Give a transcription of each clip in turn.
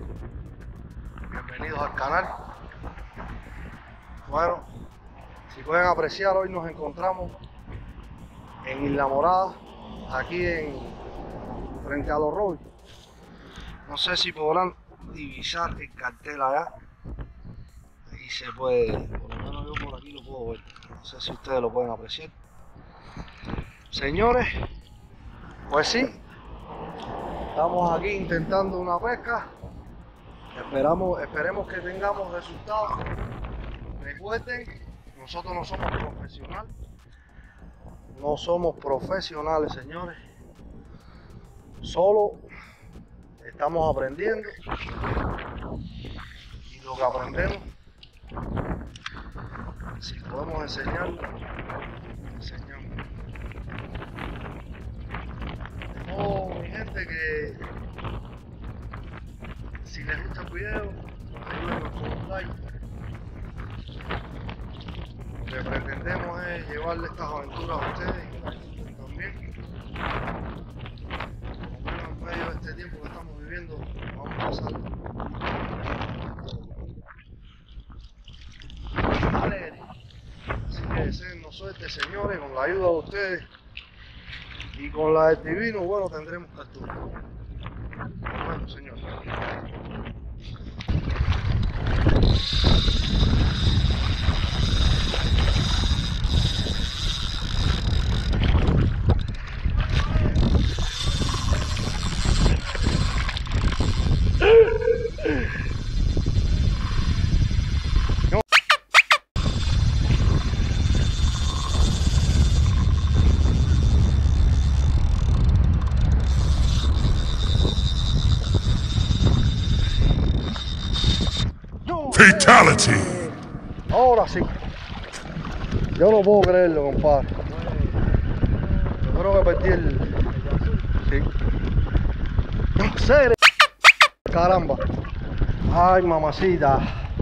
Bienvenidos al canal. Bueno, si pueden apreciar, hoy nos encontramos en Isla Morada, aquí frente a los Robis. No sé si podrán divisar el cartel allá. Ahí se puede, por lo menos yo por aquí lo puedo ver. No sé si ustedes lo pueden apreciar. Señores, pues sí, estamos aquí intentando una pesca. Esperemos que tengamos resultados. Recuerden, nosotros no somos profesionales. No somos profesionales, señores. Solo estamos aprendiendo. Y lo que aprendemos, si podemos enseñarlo, enseñamos. Oh, mi gente, que si les gusta el video, ayúdenos con un like. Lo que pretendemos es llevarle estas aventuras a ustedes y que la disfruten también. Por lo menos en medio de este tiempo que estamos viviendo, vamos a pasar alegre. Así que deseennos suerte, señores, con la ayuda de ustedes y con la del divino, bueno, tendremos captura. Bueno, señores. Fatality. Ahora sí. Yo no puedo creerlo, compadre. Yo creo que perdí el... Sí. ¿En serio? Caramba. Ay, mamacita.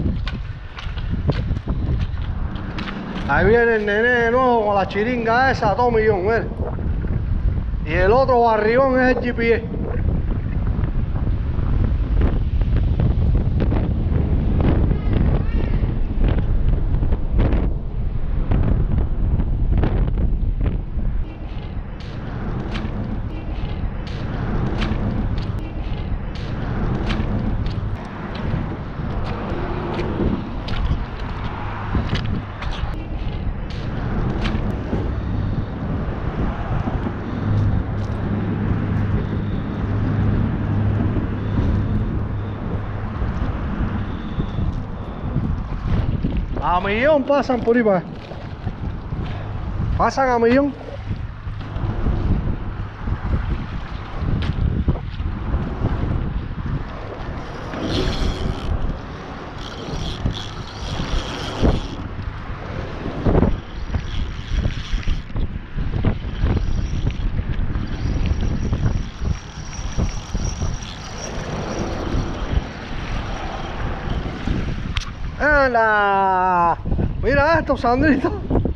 Ahí viene el nené de nuevo con la chiringa esa, todo millón, ¿ves? Y el otro barrigón es el GPS. A millón pasan por ahí, pasan a millón. ¡Hala! Mira esto, Sandrito.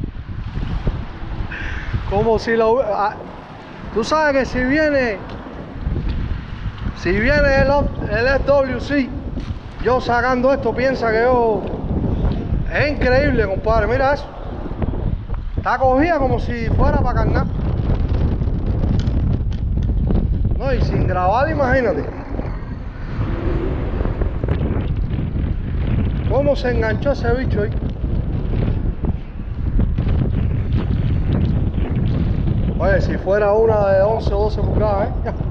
Como si lo... tú sabes que si viene el FWC, yo sacando esto, piensa que yo... Es increíble, compadre. Mira eso. Está cogida como si fuera para carnar. No, y sin grabar, imagínate. ¿Cómo se enganchó ese bicho ahí? Oye, si fuera una de 11 o 12 pulgadas,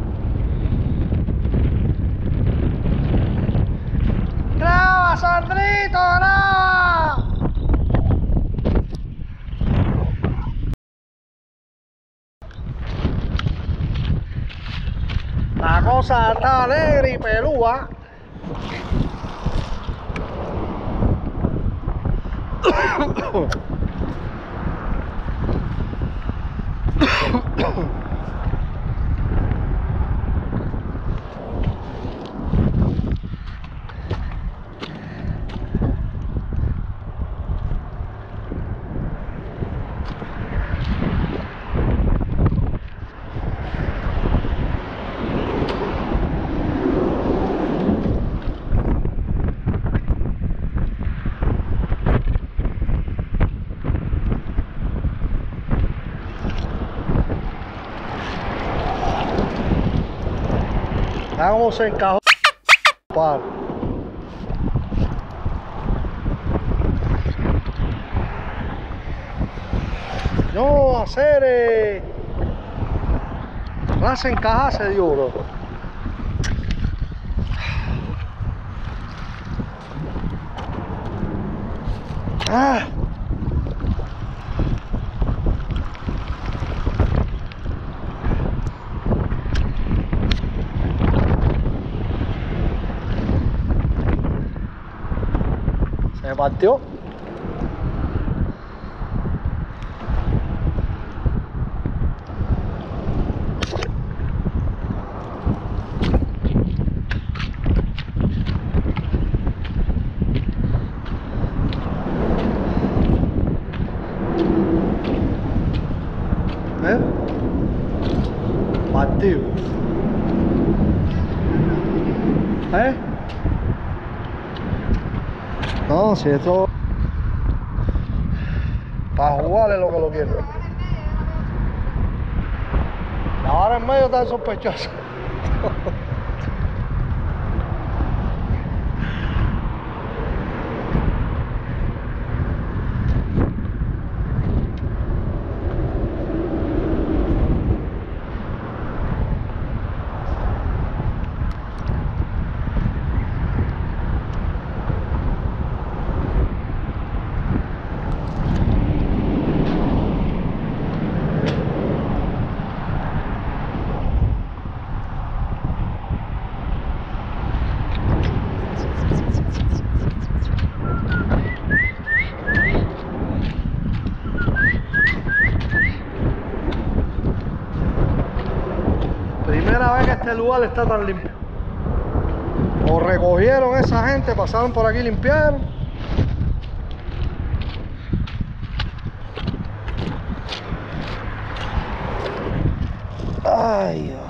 ¡Graba, Sandrito, graba! La cosa está alegre y pelúa. cómo se encajó. Par. No, hacer no hace encajarse, Dios, bro. Ah. Se me partió. Partido. No, si esto para jugar es lo que lo quiero. La vara en medio está sospechosa. Primera vez que este lugar está tan limpio. O recogieron esa gente, pasaron por aquí, limpiaron. Ay, Dios.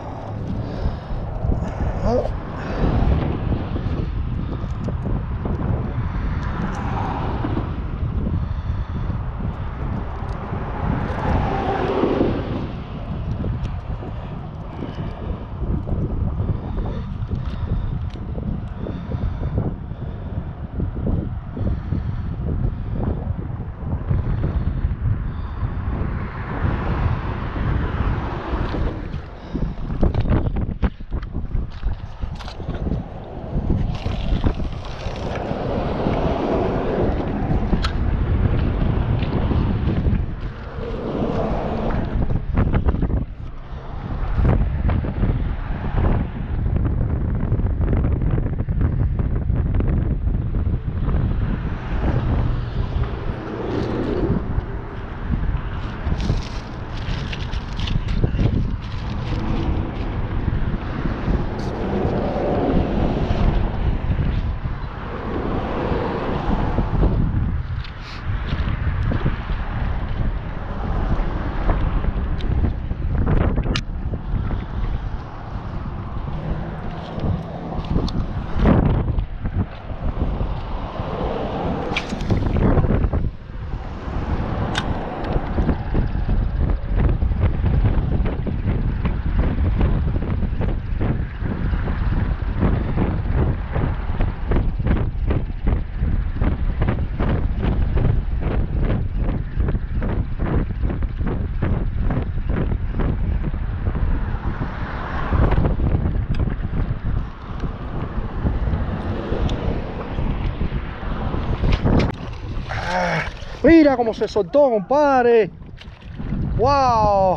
Mira cómo se soltó, compadre. Wow.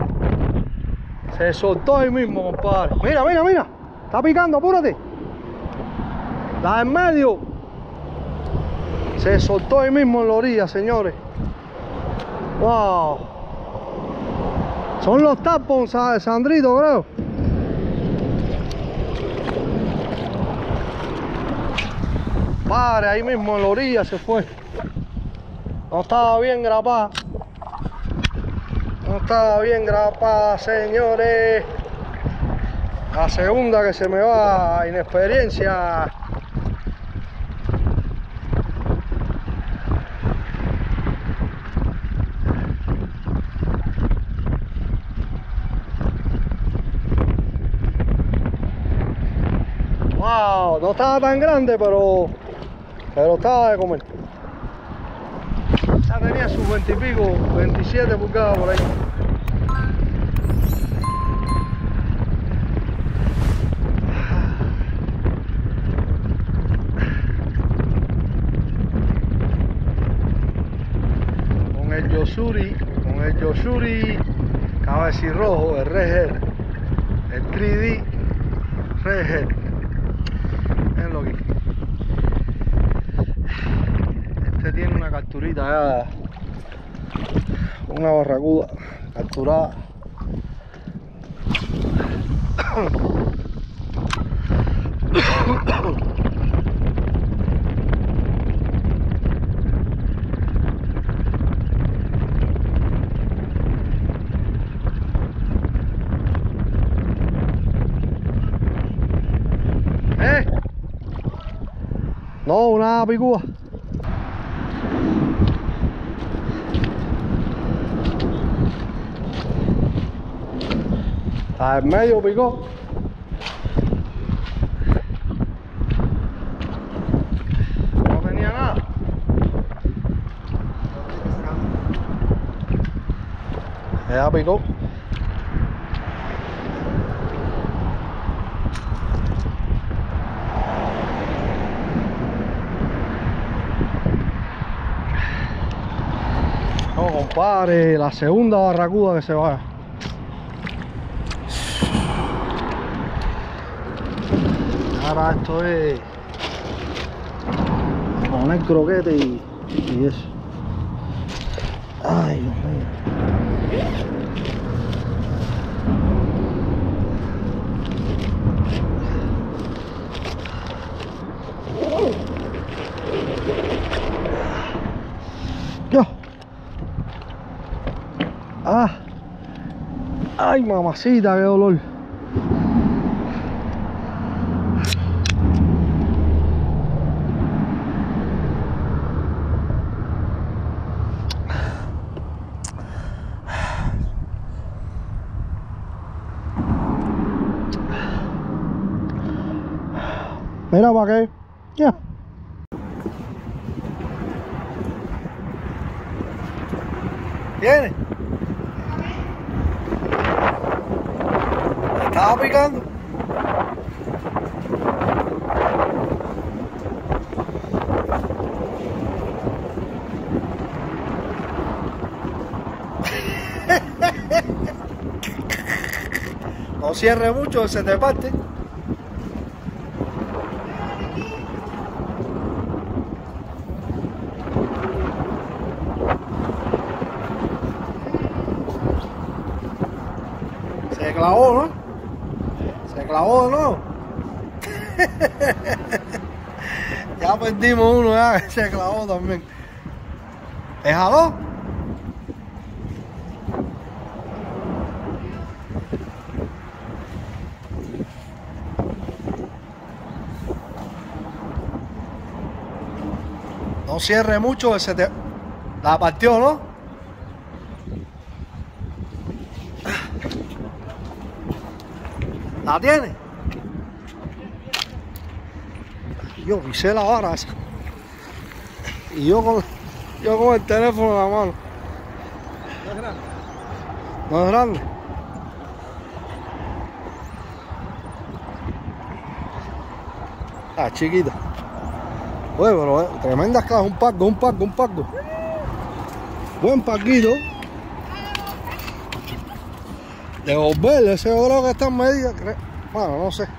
Se soltó ahí mismo, compadre. Mira, mira, mira. Está picando, apúrate. La en medio. Se soltó ahí mismo en la orilla, señores. Wow. Son los tapones, Sandrito, creo. Padre, ahí mismo en la orilla se fue. No estaba bien grapada. No estaba bien grapada, señores. La segunda que se me va, inexperiencia. no estaba tan grande, pero estaba de comer. Ya tenía sus 20 y pico, 27 pulgadas por ahí. Con el Yoshuri cabecirrojo, el Redhead, el 3D Redhead. Mirenlo aquí. Este tiene una capturita ya, una barracuda capturada. No, una picúa. Está en medio, picó. No tenía nada. Ya picó. No, compadre, la segunda barracuda que se va. Ahora esto es poner croquete y eso. Ay, Dios mío. Yo. Ay, mamacita, qué dolor. Mira para qué. Ya. ¿Tiene? Estaba picando. No cierre mucho, se te parte. Se clavó, ¿no? Se clavó de nuevo. Ya perdimos uno, ya se clavó también. ¿Es jaló? No cierre mucho, se te... La partió, ¿no? ¿La tiene? Yo pisé la vara esa. Y yo con el teléfono en la mano. ¿No es grande? ¿No es grande? Ah, chiquita. Oye, pero tremendas cajas, un paco. Buen paquito. De volver, ese yo creo que está en medida. Bueno, no sé.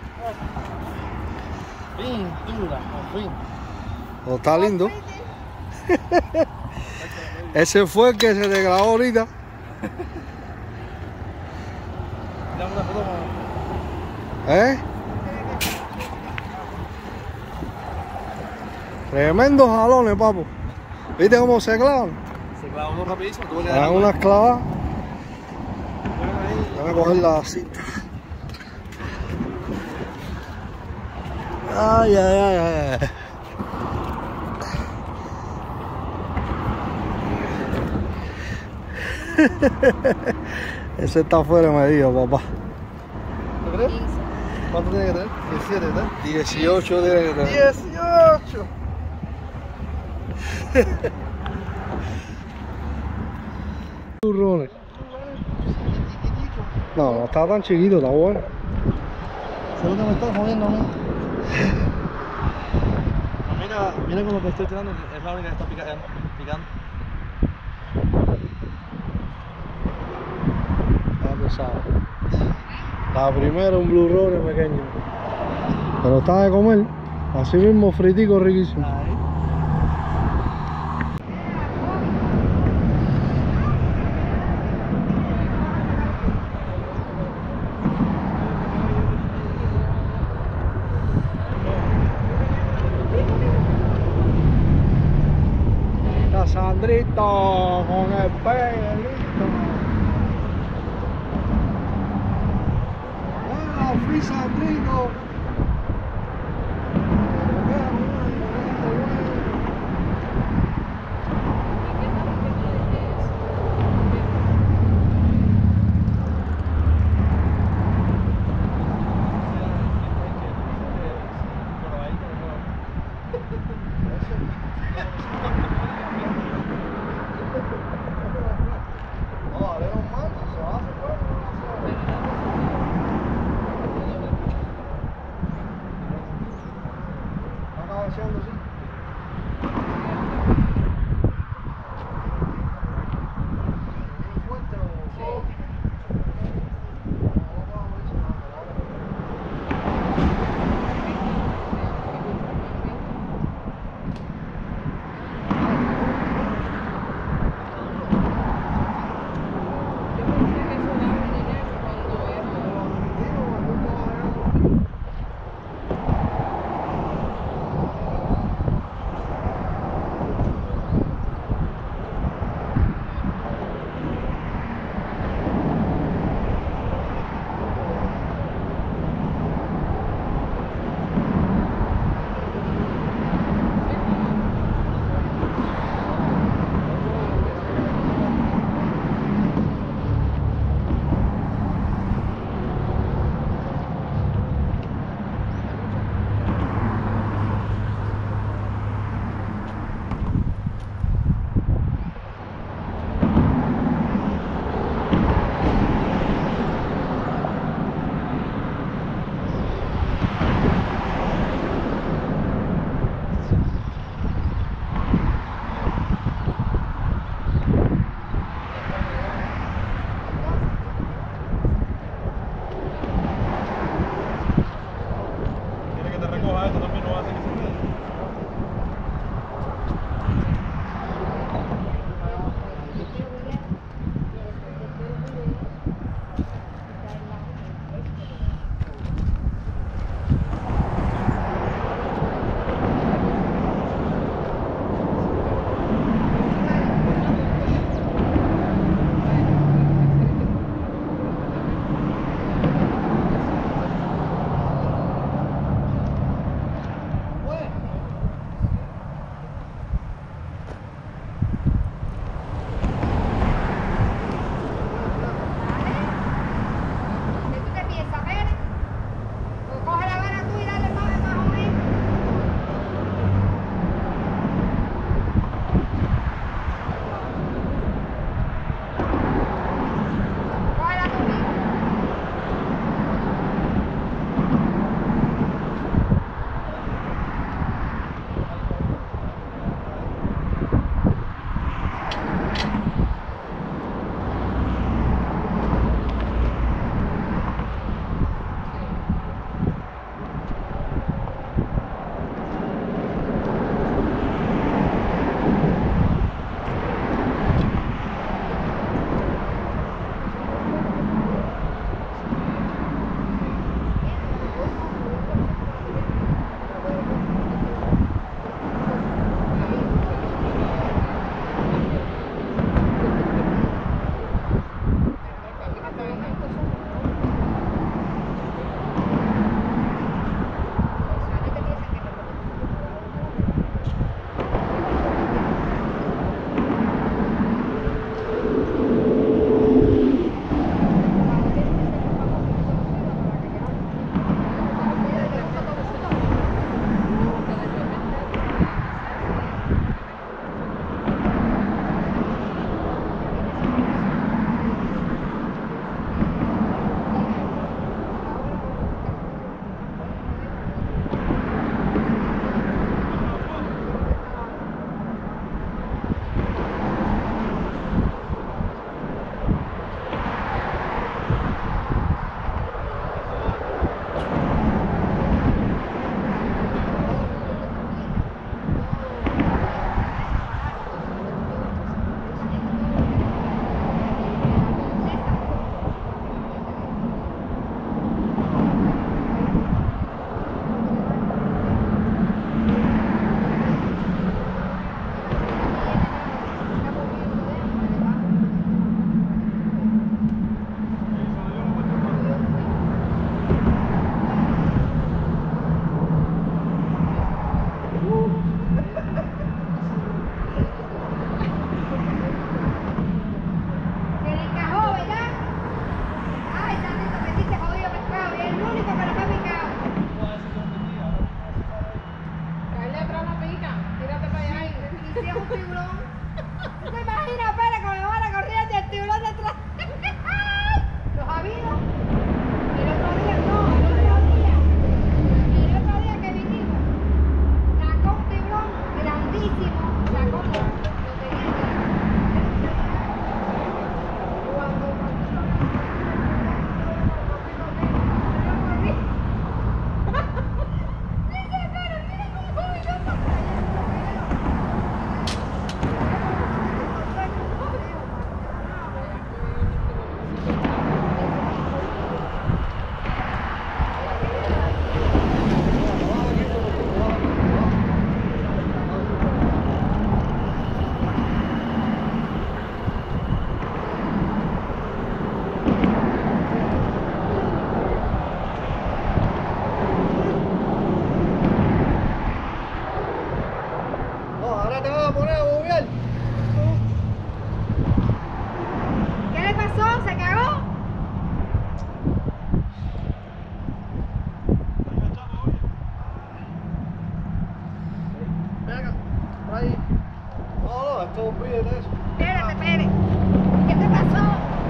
Pintura, por fin. Oh, está lindo. Ese fue el que se te clavó ahorita. Dame una foto, ¿Eh? Tremendos jalones, papo. ¿Viste cómo se clavan? se clava uno rapidísimo. Tú le Dan das unas clavadas. Voy a coger la cinta. Ay, ay, ay, ay. Ese está fuera de medida, papá. ¿Tú crees? ¿Cuánto tiene que tener? 17, ¿verdad? 18 tiene que tener. 18. Turrones. No, no está tan chiquito, está bueno. ¿Sabes lo que me estás jodiendo a mí? Mira con lo que estoy tirando, es la única que está picando. Está pesado. La primera un blue roller pequeño. Pero está de comer. Así mismo fritico riquísimo. Ahí. Está Sandrito con el pegue listo. ¡Ah, fui Sandrito! es un tiburón. ¿Tú te imaginas, Pérez, que me van a correr del tiburón detrás? ¿Los ha habido? El otro día que vinimos, sacó un tiburón grandísimo, sacó lo tenía cuando ¿qué le pasó? ¿Se cagó? Venga, por ahí. No, esto olvídate de eso. Espérate, Pérez. ¿Qué te pasó?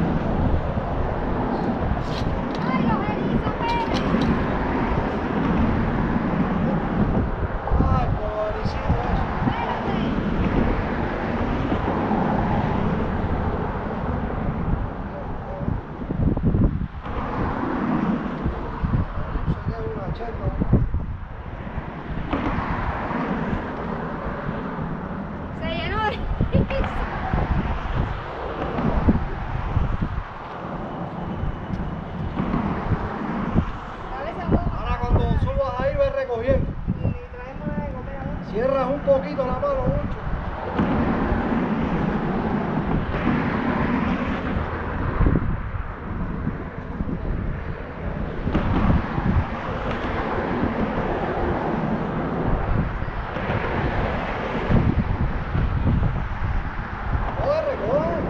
¡Ay, los erizos, Pérez! Ay, pobrecito eso. ¡Espérate! Sería una cheta. Se llenó de erizos. Ahora cuando subas ahí vas recogiendo. Y traemos algo, espérate. Cierras un poquito la mano mucho. Corre, corre.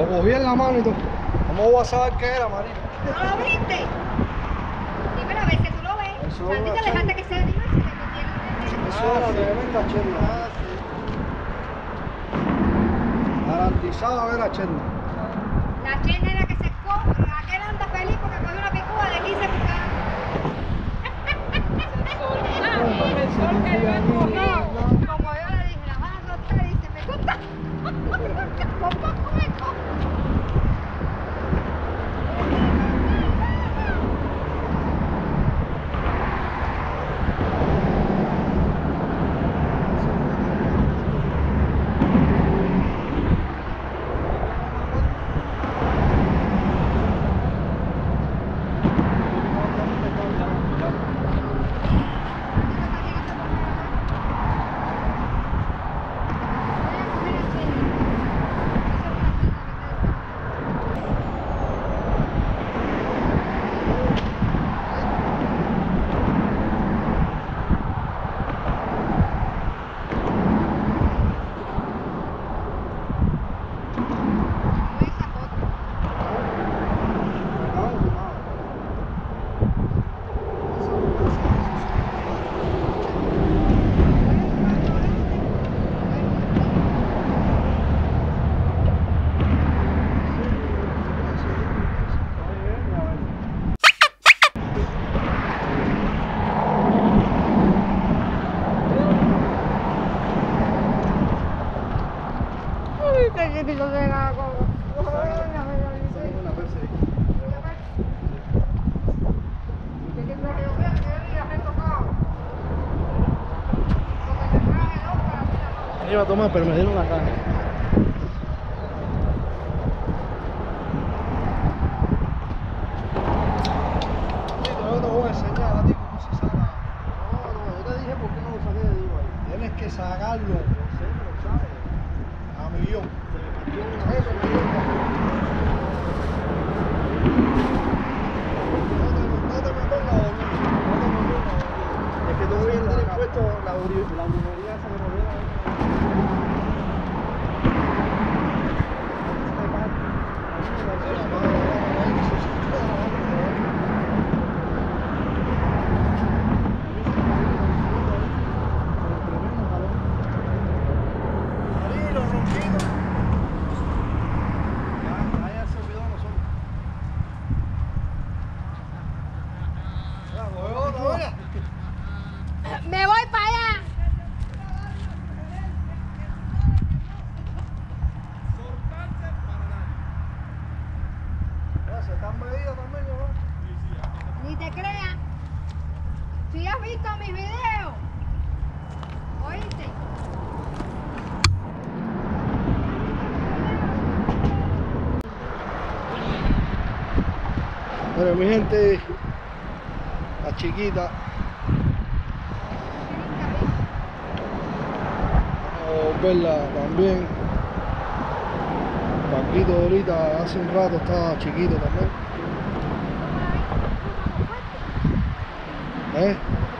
Lo cogí en la mano y todo. ¿Cómo voy a saber qué era, María? ¿No lo viste? Sí, pero a veces tú lo ves. Eso A ti es te dejaste que se anime y se le metieron. Eso era tremenda cherna. Garantizado era cherna. La chena era que se compra. Aquel anda feliz porque cogió una picúa de 15 pulgadas. Como yo le dije, la vas a notar y dice, me gusta. Con poco me como. Iba a tomar, pero me dieron la caja. Yo te voy a enseñar a ti cómo se saca. No, yo te dije por qué no lo saqué de digo ahí. Tienes que sacarlo, no sé, pero sabes, a millón. Se le partió una vez, no te metas la orilla. Es que todavía no tienes puesto la brujería esa que me viene. Me voy para allá. Se están medidas también, ¿no? Ni te creas. Si has visto mis videos. ¿Oíste? Bueno, mi gente, la chiquita, vamos a verla también. Paquito ahorita hace un rato estaba chiquito también. ¿Eh?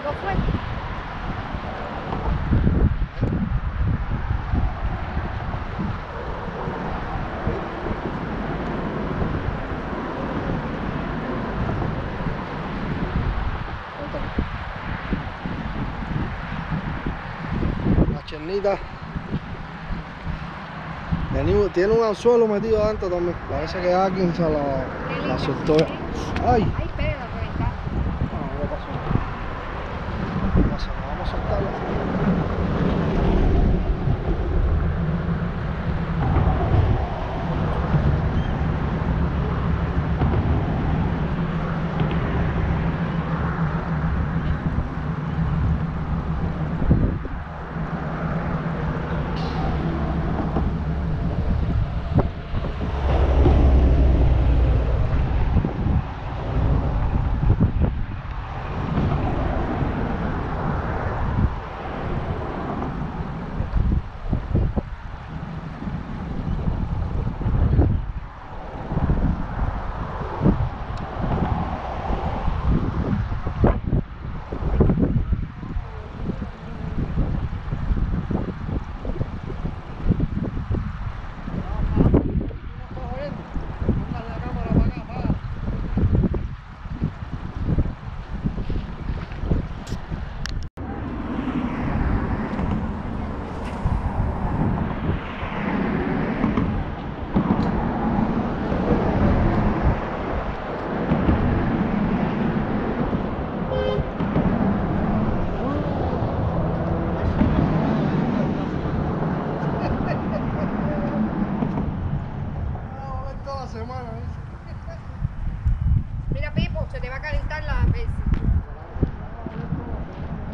La chernita tiene un anzuelo metido adentro también. Parece que alguien se la soltó. ¡Ay! Ay, pero la cuenta. No pasó nada. No pasa nada, vamos a soltarla.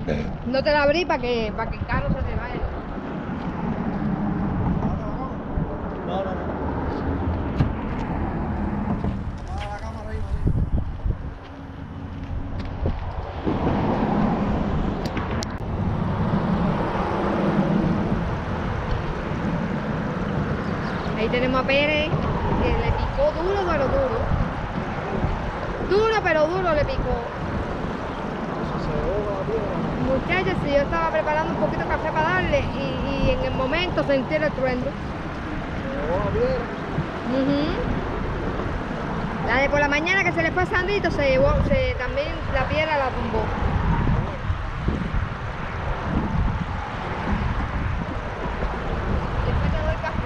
No te la abrí para que el carro se te vaya. No. Apaga la cámara ahí, Ahí tenemos a Pérez, que le picó duro, pero duro. Duro, pero duro le picó. Muchachos, si yo estaba preparando un poquito de café para darle y en el momento sentí el estruendo. La de por la mañana que se le fue a Sandrito se llevó, también la piedra la tumbó. Después te doy café.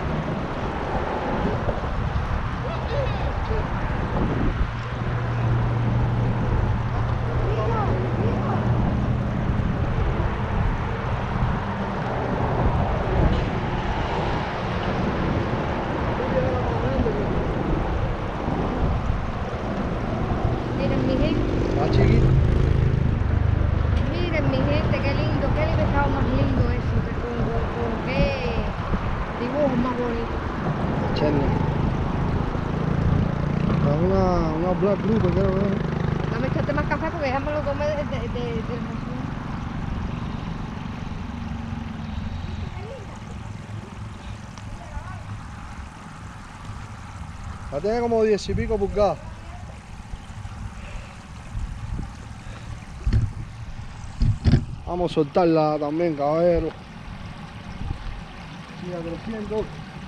Miren mi gente, está chiquito. miren mi gente, qué lindo estaba más lindo eso, con qué dibujo más bonito. Cherny. Es una Black Group, creo que es. Dame echarte más café porque déjame lo tomar del emoción. Ya tiene como 10 y pico pulgadas. Vamos a soltarla también, caballero. Siga creciendo.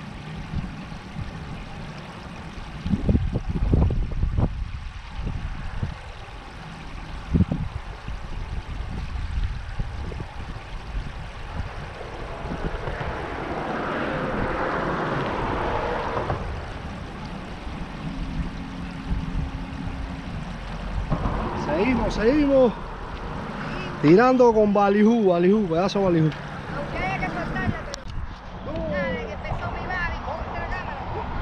Seguimos. Tirando con balijú, pedazo de balijú. Aunque haya que soltarla, pero... Dale, que empezó mi babi, ponte la cámara.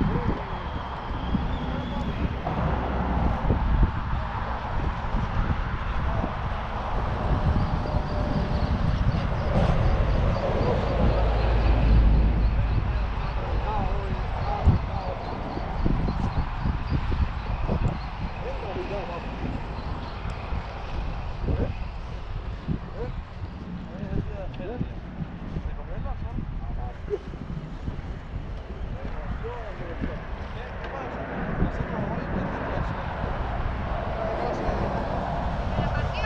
¿Me la partió?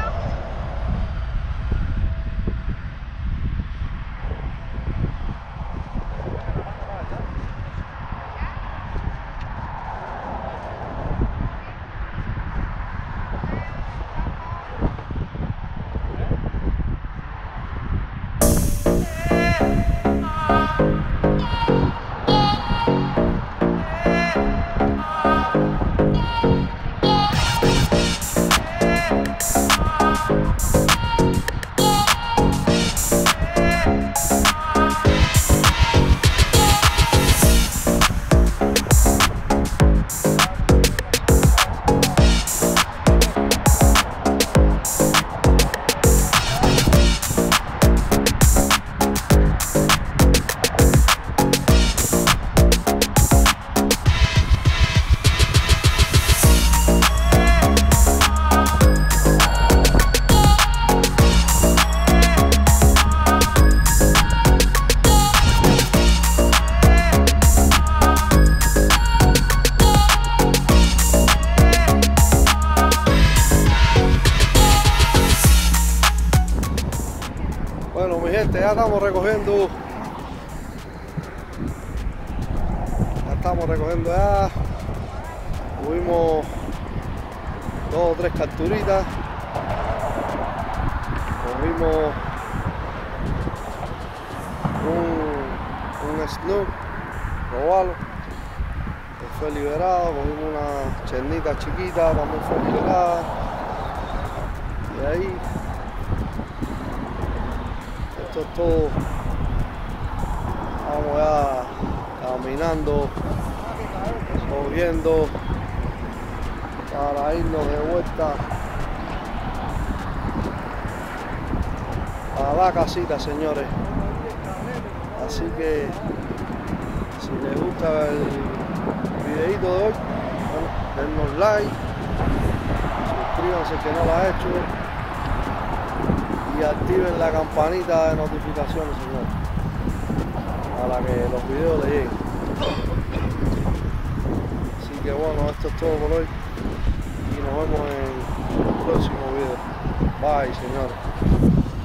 Bueno, mi gente, ya estamos recogiendo. Ya. Tuvimos 2 o 3 capturitas. Cogimos un snook, robalo, que fue liberado. Cogimos una chernita chiquita, también fue liberada. Y ahí, esto es todo. Vamos ya caminando, corriendo para irnos de vuelta a la casita, señores. Así que si les gusta el videito de hoy, bueno, dennos like, suscríbanse que no lo ha hecho y activen la campanita de notificaciones, señores, para que los videos les lleguen. Así que bueno, esto es todo por hoy y nos vemos en el próximo video. Bye, señores.